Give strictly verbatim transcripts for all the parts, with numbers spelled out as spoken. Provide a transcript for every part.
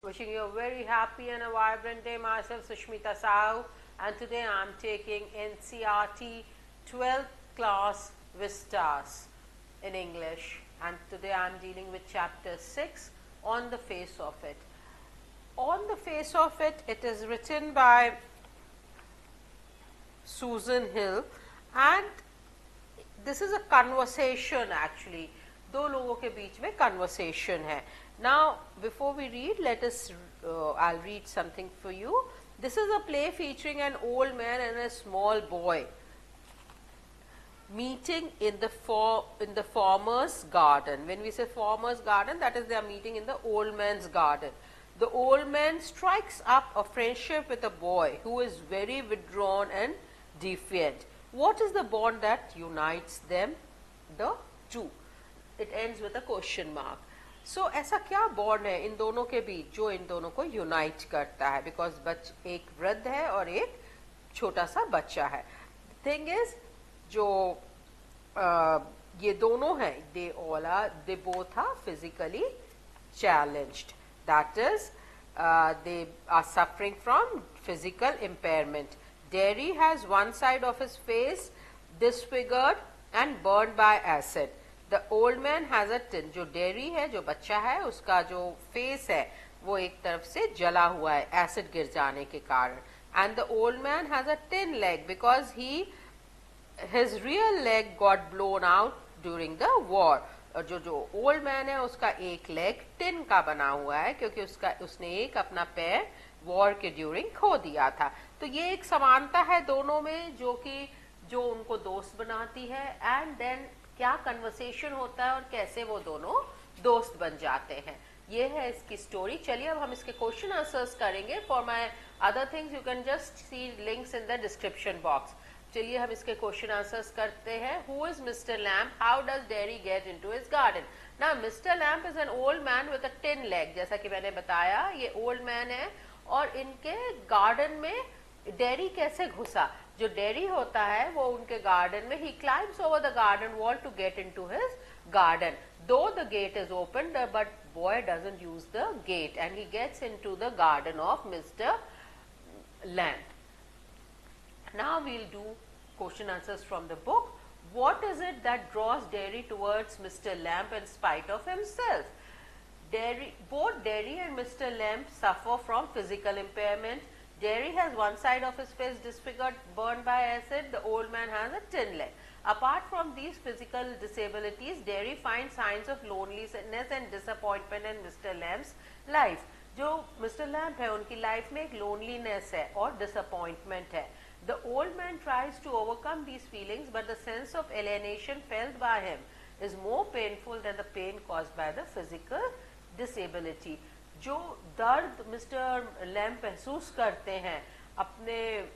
Wishing you a very happy and a vibrant day. Myself Sushmita Sahu, and today I am taking N C E R T twelfth class Vistas in English, and today I am dealing with chapter six, On the Face of It. On the Face of It, it is written by Susan Hill, and this is a conversation actually. दो लोगों के बीच में conversation है. Now, before we read, let us, uh, I'll read something for you. This is a play featuring an old man and a small boy meeting in the for, in the farmer's garden. When we say farmer's garden, that is they are meeting in the old man's garden. The old man strikes up a friendship with a boy who is very withdrawn and defiant. What is the bond that unites them? The two. It ends with a question mark. So ऐसा क्या bond है इन दोनों के बीच जो इन दोनों को unite करता है? बिकॉज बच एक वृद्ध है और एक छोटा सा बच्चा है. थिंग इज जो uh, ये दोनों हैं, they all are they both are physically challenged. That is they are suffering from physical impairment. Derry has one side of his face disfigured and burned by acid. The old man has a tin. जो Derry है, जो बच्चा है, उसका जो face है वो एक तरफ से जला हुआ है एसिड गिर जाने के कारण. And the old man has a tin leg because he his real leg got blown out during the war. और जो जो old man है उसका एक leg tin का बना हुआ है क्योंकि उसका उसने एक अपना पैर वॉर के ड्यूरिंग खो दिया था. तो ये एक समानता है दोनों में जो कि जो उनको दोस्त बनाती है. एंड देन क्या कन्वर्सेशन होता है और कैसे वो दोनों दोस्त बन जाते हैं, ये है इसकी स्टोरी. चलिए अब हम इसके क्वेश्चन आंसर्स करेंगे. For my other things you can just see links in the description box. चलिए हम इसके क्वेश्चन आंसर्स करते हैं. Who is Mister Lamp? How does Derry get into his garden? No Mister Lamp is an old man with a tin leg. जैसा कि मैंने बताया ये ओल्ड मैन है और इनके गार्डन में डेरी कैसे घुसा? जो डेरी होता है वो उनके गार्डन में, he climbs over the garden wall to get into his garden. Though the gate is open but boy doesn't use the gate and he gets into the garden of Mister Lamp. Now we'll do question answers from the book. What is it that draws Derry towards Mister Lamp in spite of himself? Derry, both Derry and Mister Lamp suffer from physical impairment. Derry has one side of his face disfigured, burned by acid. The old man has a tin leg. Apart from these physical disabilities, Derry finds signs of loneliness and disappointment in Mister Lamp's life. जो Mister Lamp है उनकी life में एक loneliness है और disappointment है. The old man tries to overcome these feelings, but the sense of alienation felt by him is more painful than the pain caused by the physical disability. जो दर्द mister lamp महसूस करते हैं अपने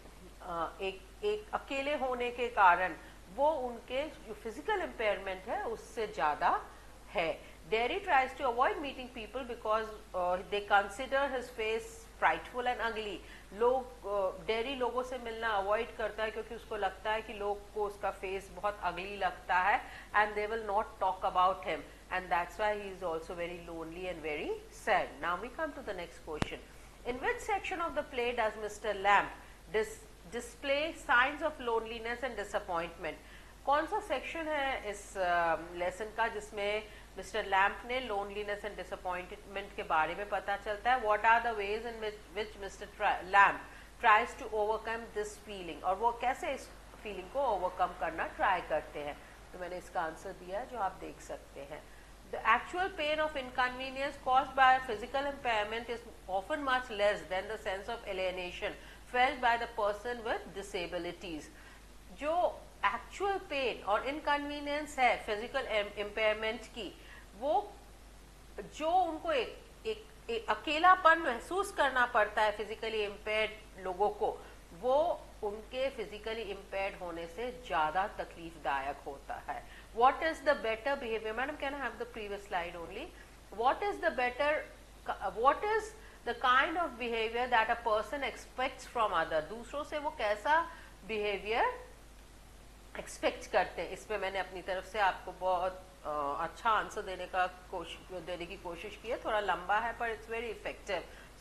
एक एक अकेले होने के कारण, वो उनके जो फिजिकल इम्पेयरमेंट है उससे ज़्यादा है. Derry tries to avoid meeting people because uh, they consider his face frightful and ugly. लोग डेरी uh, लोगों से मिलना अवॉइड करता है क्योंकि उसको लगता है कि लोग को उसका फेस बहुत अगली लगता है and they will not talk about him, and that's why he is also very lonely and very sad. Now we come to the next question. In which section of the play does Mister Lamp dis display signs of loneliness and disappointment? कौन सा section है इस lesson uh, का जिसमें Mister Lamp ने loneliness and disappointment के बारे में पता चलता है? What are the ways in which Mister Lamp tries to overcome this feeling, और वो कैसे इस फीलिंग को ओवरकम करना ट्राई करते हैं? तो मैंने इसका आंसर दिया है जो आप देख सकते हैं. The actual pain of inconvenience caused by physical impairment is often much less than the sense of alienation felt by the person with disabilities. जो एक्चुअल पेन और इनकन्वीनियंस है फिजिकल इम्पेयरमेंट की, वो जो उनको एक, एक, एक अकेलापन महसूस करना पड़ता है फिजिकली इम्पेयर्ड लोगों को, वो उनके फिजिकली इम्पेयर्ड होने से ज़्यादा तकलीफदायक होता है. What is the better behavior? Madam, can I have the previous slide only? What is the better, what is the kind of behavior that a person expects from other? दूसरों से वो कैसा behavior expect करते हैं? इस पे मैंने अपनी तरफ से आपको बहुत आ, अच्छा आंसर देने का कोशिश देने की कोशिश की है. थोड़ा लंबा है पर it's very effective.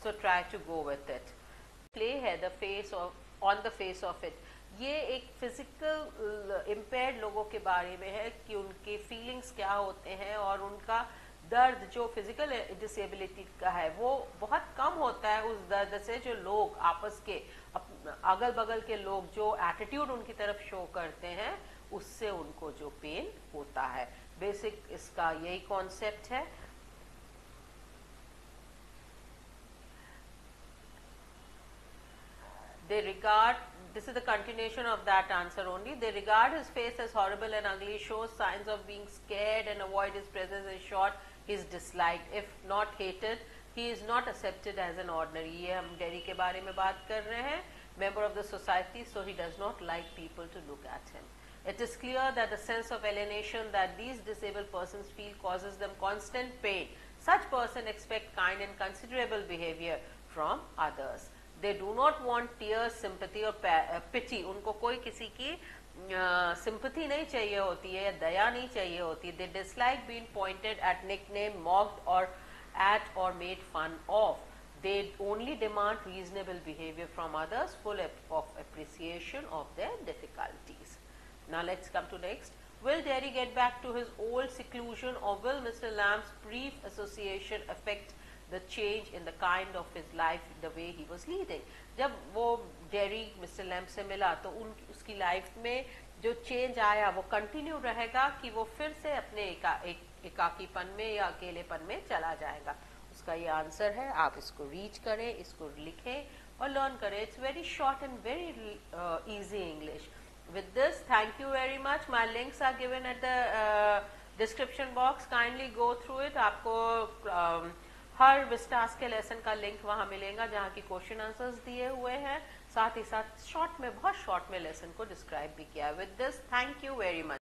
so try to go with it. Play है the face of, on the face of it. ये एक फिजिकल इम्पेयर्ड लोगों के बारे में है कि उनके फीलिंग्स क्या होते हैं और उनका दर्द जो फिजिकल डिसेबिलिटी का है वो बहुत कम होता है उस दर्द से जो लोग आपस के अगल बगल के लोग जो एटीट्यूड उनकी तरफ शो करते हैं उससे उनको जो पेन होता है. बेसिक इसका यही कॉन्सेप्ट है. They regard, this is the continuation of that answer only, they regard his face as horrible and ugly, shows signs of being scared and avoid his presence. In short, he is disliked, if not hated. He is not accepted as an ordinary. ये हम dairy के बारे में बात कर रहे हैं. Member of the society, so he does not like people to look at him. It is clear that the sense of alienation that these disabled persons feel causes them constant pain. Such persons expect kind and considerable behavior from others. They do not want tears, sympathy or pity. उनको कोई किसी की sympathy नहीं चाहिए होती है या दया नहीं चाहिए होती. They dislike being pointed at, nicknamed, mocked or at or made fun of. They only demand reasonable behavior from others, full of appreciation of their difficulties. Now let's come to next. Will Derry get back to his old seclusion, or will Mister Lamb's brief association affect the change in the kind of his life, the way he was leading? जब वो dairy mister lamp से मिला तो उन उसकी life में जो change आया वो कंटिन्यू रहेगा कि वो फिर से अपने एका, एक, एकाकीपन में या अकेलेपन में चला जाएगा. उसका ये आंसर है. आप इसको रीच करें, इसको लिखें और लर्न करें. It's very short and very easy English. With this, thank you very much. My links are given at the uh, description box. Kindly go through it. आपको um, हर विस्टास के लेसन का link वहाँ मिलेगा जहाँ की question answers दिए हुए हैं. साथ ही साथ शॉर्ट में, बहुत शॉर्ट में लेसन को डिस्क्राइब भी किया है. With this, thank you very much.